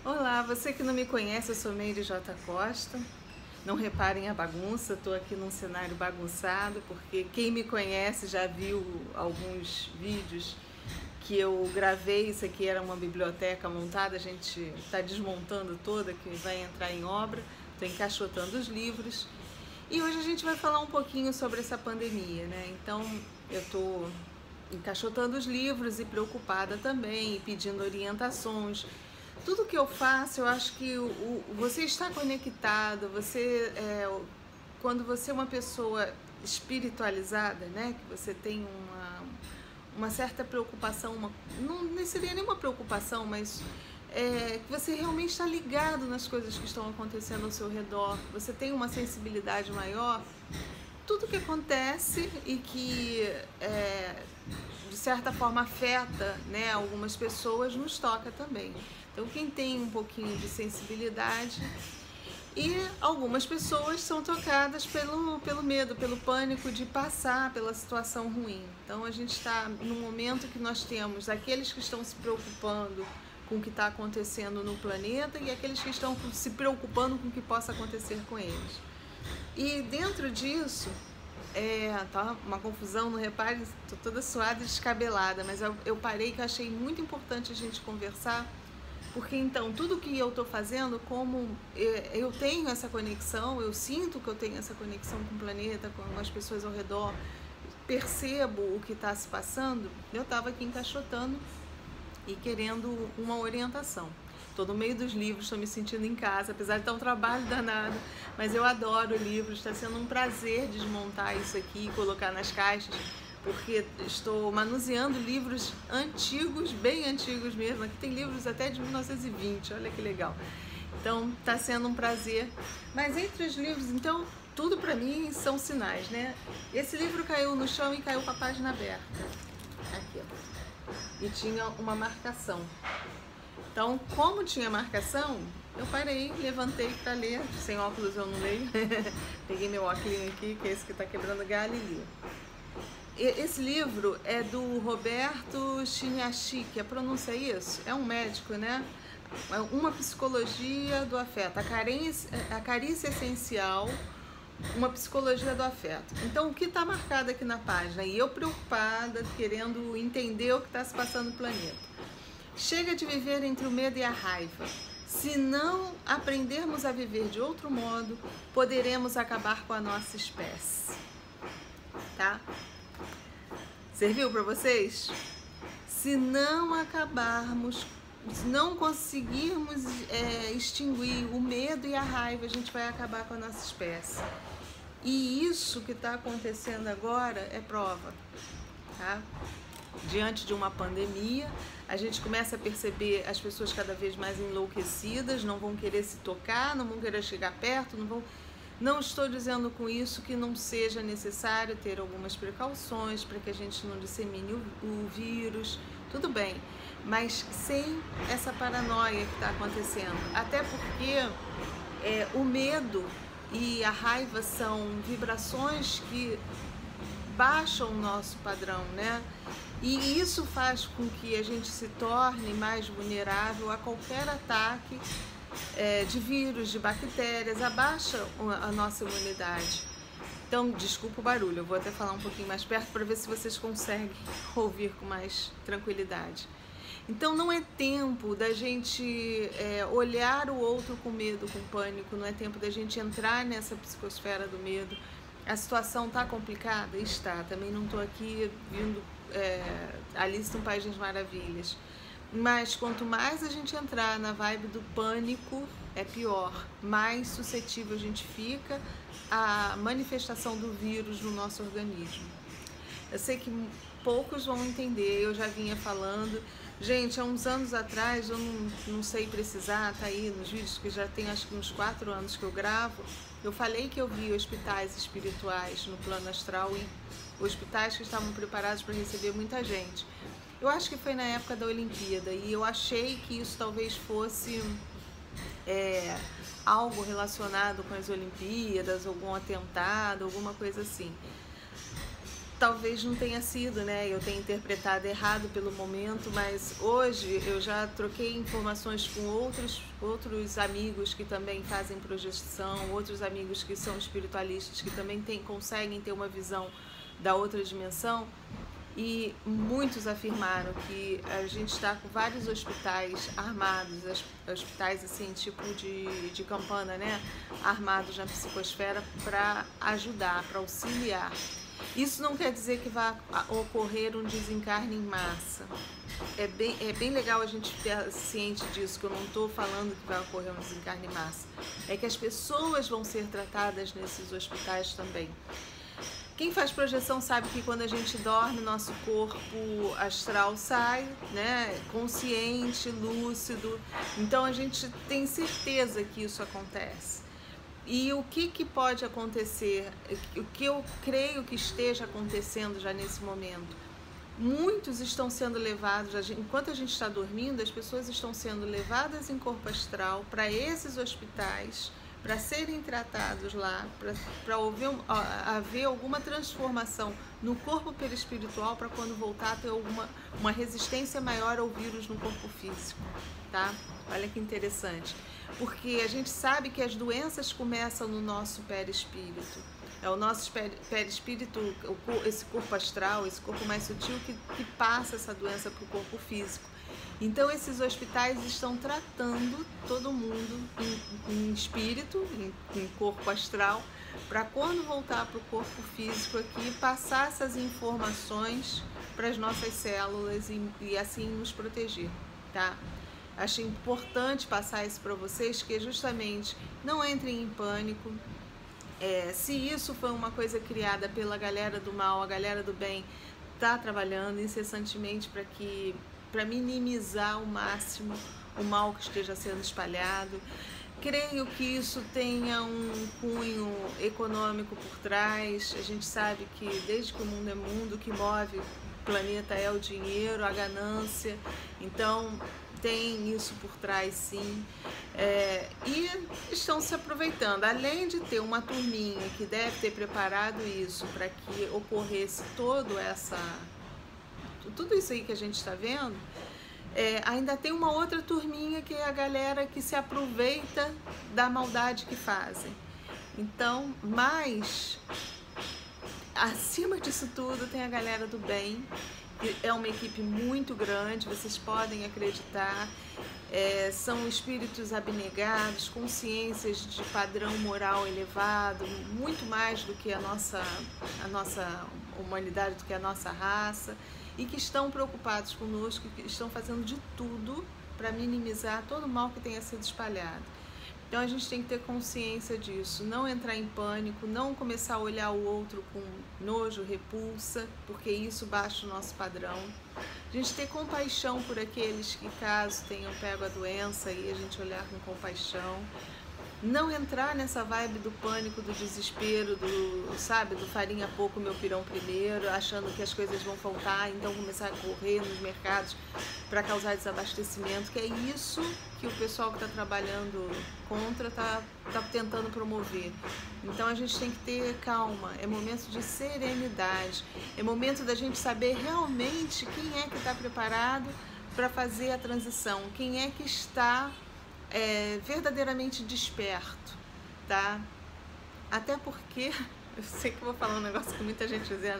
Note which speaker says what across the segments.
Speaker 1: Olá, você que não me conhece, eu sou Meire J. Costa. Não reparem a bagunça, estou aqui num cenário bagunçado, porque quem me conhece já viu alguns vídeos que eu gravei. Isso aqui era uma biblioteca montada, a gente está desmontando toda, que vai entrar em obra, estou encaixotando os livros. E hoje a gente vai falar um pouquinho sobre essa pandemia, né? Então eu estou encaixotando os livros e preocupada também, e pedindo orientações. Tudo que eu faço, eu acho que você está conectado, quando você é uma pessoa espiritualizada, né, que você tem uma certa preocupação, não seria nenhuma preocupação, mas que você realmente está ligado nas coisas que estão acontecendo ao seu redor, você tem uma sensibilidade maior, tudo que acontece e que de certa forma afeta, né, algumas pessoas, nos toca também. Então quem tem um pouquinho de sensibilidade, e algumas pessoas são tocadas pelo medo, pelo pânico de passar pela situação ruim. Então a gente está num momento que nós temos aqueles que estão se preocupando com o que está acontecendo no planeta e aqueles que estão se preocupando com o que possa acontecer com eles. E dentro disso, tá uma confusão, não repare, estou toda suada e descabelada, mas eu parei, que eu achei muito importante a gente conversar, porque então tudo que eu estou fazendo, como eu tenho essa conexão, eu sinto que eu tenho essa conexão com o planeta, com as pessoas ao redor, percebo o que está se passando, eu estava aqui encaixotando e querendo uma orientação. Estou no meio dos livros, estou me sentindo em casa, apesar de estar um trabalho danado, mas eu adoro livros, está sendo um prazer desmontar isso aqui e colocar nas caixas, porque estou manuseando livros antigos, bem antigos mesmo. Aqui tem livros até de 1920, olha que legal. Então está sendo um prazer. Mas entre os livros, então, tudo para mim são sinais, né? Esse livro caiu no chão e caiu com a página aberta. Aqui, ó. E tinha uma marcação. Então, como tinha marcação, eu parei, levantei para ler. Sem óculos eu não leio. Peguei meu óculos aqui, que é esse que está quebrando galho, e li. Esse livro é do Roberto Chiniachik, a pronúncia é isso? É um médico, né? Uma psicologia do afeto, a carícia essencial, uma psicologia do afeto. Então, o que está marcado aqui na página? E eu preocupada, querendo entender o que está se passando no planeta. Chega de viver entre o medo e a raiva. Se não aprendermos a viver de outro modo, poderemos acabar com a nossa espécie. Tá? Serviu para vocês? Se não acabarmos, se não conseguirmos extinguir o medo e a raiva, a gente vai acabar com a nossa espécie. E isso que está acontecendo agora é prova, tá? Diante de uma pandemia, a gente começa a perceber as pessoas cada vez mais enlouquecidas, não vão querer se tocar, não vão querer chegar perto, Não estou dizendo com isso que não seja necessário ter algumas precauções para que a gente não dissemine o vírus, tudo bem, mas sem essa paranoia que está acontecendo. Até porque o medo e a raiva são vibrações que baixam o nosso padrão, né? E isso faz com que a gente se torne mais vulnerável a qualquer ataque de vírus, de bactérias, abaixa a nossa imunidade. Então, desculpa o barulho, eu vou até falar um pouquinho mais perto para ver se vocês conseguem ouvir com mais tranquilidade. Então, não é tempo da gente olhar o outro com medo, com pânico, não é tempo da gente entrar nessa psicosfera do medo. A situação está complicada? Está. Também não estou aqui vindo Alice no País das Maravilhas. Mas quanto mais a gente entrar na vibe do pânico, é pior. Mais suscetível a gente fica à manifestação do vírus no nosso organismo. Eu sei que poucos vão entender, eu já vinha falando. Gente, há uns anos atrás, eu não sei precisar, tá aí nos vídeos que já tem acho que uns 4 anos que eu gravo, eu falei que eu vi hospitais espirituais no plano astral e hospitais que estavam preparados para receber muita gente. Eu acho que foi na época da Olimpíada e eu achei que isso talvez fosse algo relacionado com as Olimpíadas, algum atentado, alguma coisa assim. talvez não tenha sido, né? Eu tenha interpretado errado pelo momento, mas hoje eu já troquei informações com outros amigos que também fazem projeção, outros amigos que são espiritualistas, que também conseguem ter uma visão da outra dimensão, e muitos afirmaram que a gente está com vários hospitais armados, hospitais assim, tipo de campana, né? Armados na psicosfera para ajudar, para auxiliar. Isso não quer dizer que vai ocorrer um desencarne em massa. É bem legal a gente ter ciente disso, que eu não estou falando que vai ocorrer um desencarne em massa. É que as pessoas vão ser tratadas nesses hospitais também. Quem faz projeção sabe que quando a gente dorme, nosso corpo astral sai, né? Consciente, lúcido. Então a gente tem certeza que isso acontece. E o que pode acontecer, o que eu creio que esteja acontecendo já nesse momento? Muitos estão sendo levados, enquanto a gente está dormindo, as pessoas estão sendo levadas em corpo astral para esses hospitais, para serem tratados lá, para haver alguma transformação no corpo perispiritual, para quando voltar ter uma resistência maior ao vírus no corpo físico, tá? Olha que interessante. Porque a gente sabe que as doenças começam no nosso perispírito. É o nosso perispírito, esse corpo astral, esse corpo mais sutil que passa essa doença para o corpo físico. Então esses hospitais estão tratando todo mundo em espírito, em corpo astral, para quando voltar para o corpo físico aqui, passar essas informações para as nossas células e assim nos proteger, tá? Acho importante passar isso para vocês, que justamente não entrem em pânico. Se isso foi uma coisa criada pela galera do mal, a galera do bem está trabalhando incessantemente para minimizar ao máximo o mal que esteja sendo espalhado. Creio que isso tenha um cunho econômico por trás. A gente sabe que desde que o mundo é mundo, o que move o planeta é o dinheiro, a ganância. Então tem isso por trás, sim, e estão se aproveitando, além de ter uma turminha que deve ter preparado isso para que ocorresse tudo isso aí que a gente está vendo. Ainda tem uma outra turminha que é a galera que se aproveita da maldade que fazem. Então, mas acima disso tudo tem a galera do bem. É uma equipe muito grande, vocês podem acreditar, são espíritos abnegados, consciências de padrão moral elevado, muito mais do que a nossa humanidade, do que a nossa raça, e que estão preocupados conosco, que estão fazendo de tudo para minimizar todo o mal que tenha sido espalhado. Então a gente tem que ter consciência disso, não entrar em pânico, não começar a olhar o outro com nojo, repulsa, porque isso baixa o nosso padrão. A gente ter compaixão por aqueles que, caso tenham pego a doença, e a gente olhar com compaixão. Não entrar nessa vibe do pânico, do desespero, do farinha pouco, meu pirão primeiro, achando que as coisas vão faltar, então começar a correr nos mercados para causar desabastecimento, que é isso que o pessoal que está trabalhando contra está tentando promover. Então a gente tem que ter calma, é momento de serenidade, é momento da gente saber realmente quem é que está preparado para fazer a transição, quem é que está verdadeiramente desperto, tá? Até porque, eu sei que eu vou falar um negócio que muita gente dizendo,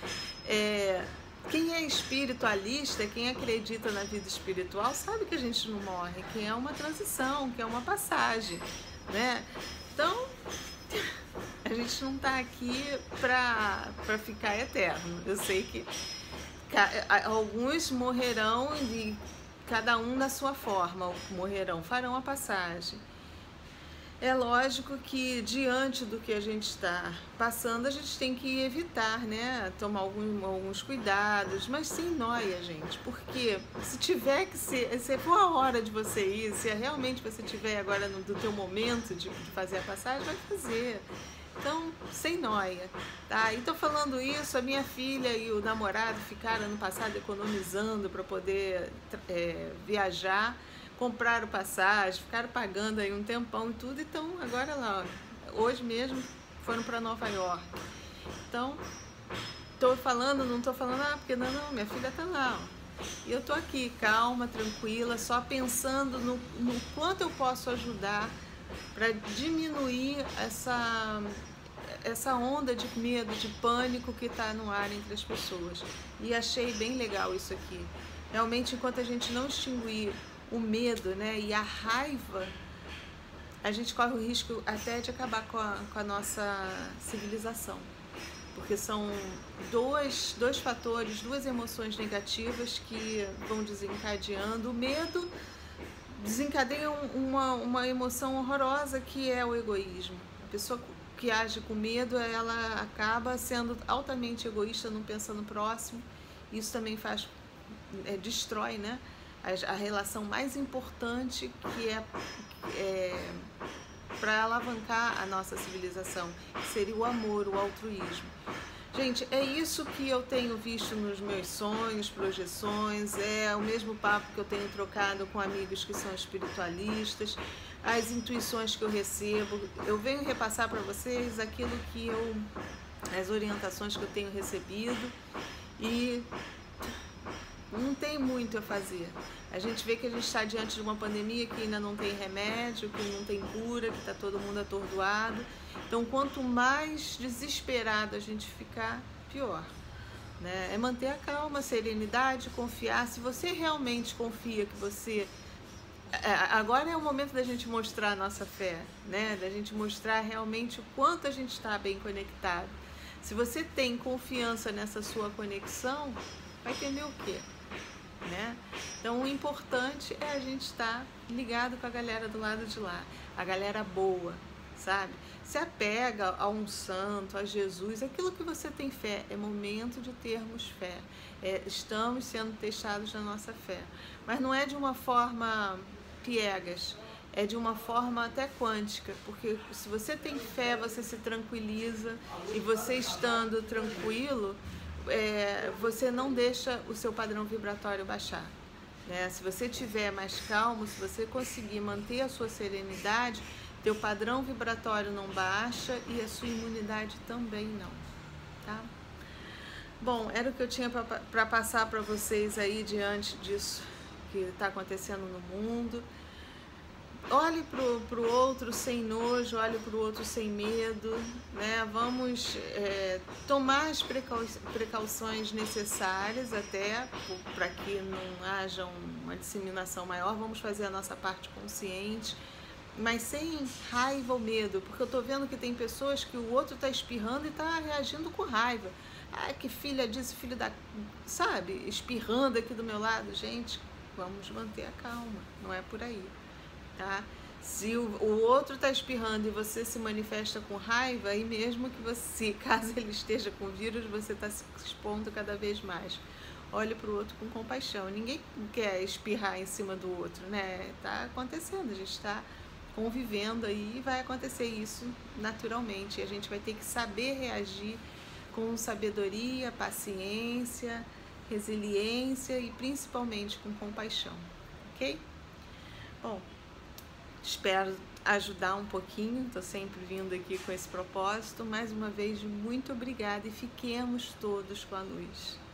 Speaker 1: quem é espiritualista, quem acredita na vida espiritual, sabe que a gente não morre, que é uma transição, que é uma passagem, né? Então, a gente não tá aqui para ficar eterno. Eu sei que alguns morrerão e cada um da sua forma, morrerão, farão a passagem. É lógico que diante do que a gente está passando, a gente tem que evitar, né? Tomar alguns cuidados, mas sem noia, gente. Porque se for a hora de você ir, se realmente você estiver agora do teu momento de fazer a passagem, vai fazer. Então, sem noia, tá? E tô falando isso, a minha filha e o namorado ficaram ano passado economizando para poder viajar, compraram passagem, ficaram pagando aí um tempão e tudo, então agora lá, hoje mesmo foram para Nova York. Então, tô falando, não tô falando, porque não, minha filha tá lá, ó. E eu tô aqui, calma, tranquila, só pensando no quanto eu posso ajudar para diminuir essa onda de medo, de pânico que está no ar entre as pessoas. E achei bem legal isso aqui. Realmente, enquanto a gente não extinguir o medo, né, e a raiva, a gente corre o risco até de acabar com a nossa civilização. Porque são dois fatores, duas emoções negativas que vão desencadeando. O medo desencadeia uma emoção horrorosa, que é o egoísmo. A pessoa que age com medo, ela acaba sendo altamente egoísta, não pensa no próximo. Isso também destrói, né, a relação mais importante, que é para alavancar a nossa civilização, que seria o amor, o altruísmo. Gente, é isso que eu tenho visto nos meus sonhos, projeções, é o mesmo papo que eu tenho trocado com amigos que são espiritualistas, as intuições que eu recebo. Eu venho repassar para vocês aquilo que as orientações que eu tenho recebido, e não tem muito a fazer. A gente vê que a gente está diante de uma pandemia que ainda não tem remédio, que não tem cura, que está todo mundo atordoado. Então, quanto mais desesperado a gente ficar, pior, né? É manter a calma, a serenidade, confiar. Se você realmente confia que você... Agora é o momento da gente mostrar a nossa fé, né? Da gente mostrar realmente o quanto a gente está bem conectado. Se você tem confiança nessa sua conexão, vai entender o quê? Né? Então, o importante é a gente estar ligado com a galera do lado de lá, a galera boa, sabe? Se apega a um santo, a Jesus, aquilo que você tem fé. É momento de termos fé. Estamos sendo testados na nossa fé, mas não é de uma forma piegas, é de uma forma até quântica, porque se você tem fé, você se tranquiliza, e você estando tranquilo, você não deixa o seu padrão vibratório baixar, né? Se você estiver mais calmo, se você conseguir manter a sua serenidade, teu padrão vibratório não baixa e a sua imunidade também não, tá? Bom, era o que eu tinha para passar para vocês aí diante disso que está acontecendo no mundo. Olhe para o outro sem nojo, olhe para o outro sem medo, né? Vamos tomar as precauções necessárias até para que não haja uma disseminação maior. Vamos fazer a nossa parte consciente, mas sem raiva ou medo, porque eu estou vendo que tem pessoas que o outro está espirrando e está reagindo com raiva. Ah, que filha disso, filho da... Sabe? Espirrando aqui do meu lado. Gente, vamos manter a calma, não é por aí. Tá? Se o outro está espirrando e você se manifesta com raiva, aí mesmo que você, caso ele esteja com vírus, você está se expondo cada vez mais. Olhe para o outro com compaixão. Ninguém quer espirrar em cima do outro, né? Está acontecendo, a gente está convivendo aí, e vai acontecer isso naturalmente. E a gente vai ter que saber reagir com sabedoria, paciência, resiliência e principalmente com compaixão, ok? Bom, espero ajudar um pouquinho, estou sempre vindo aqui com esse propósito. Mais uma vez, muito obrigada, e fiquemos todos com a luz.